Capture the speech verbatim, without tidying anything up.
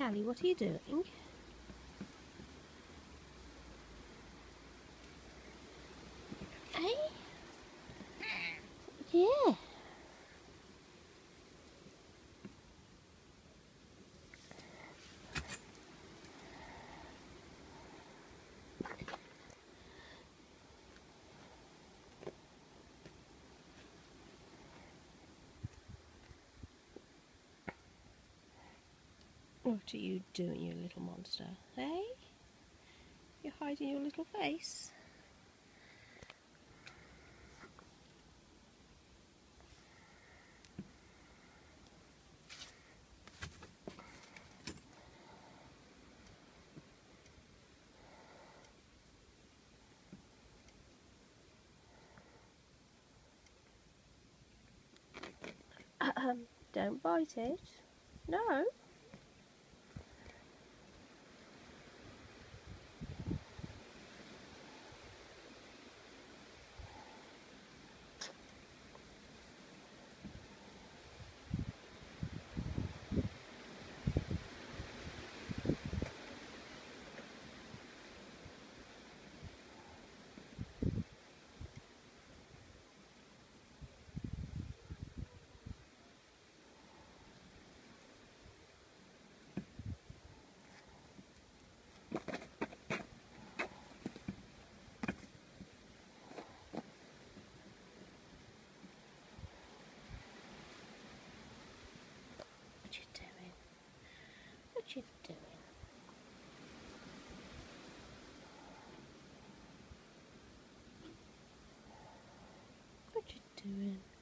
Calley, what are you doing? Hey? Yeah. What are you doing, you little monster? Hey? You're hiding your little face? Um, don't bite it. No. What you doing? What you doing? What you doing?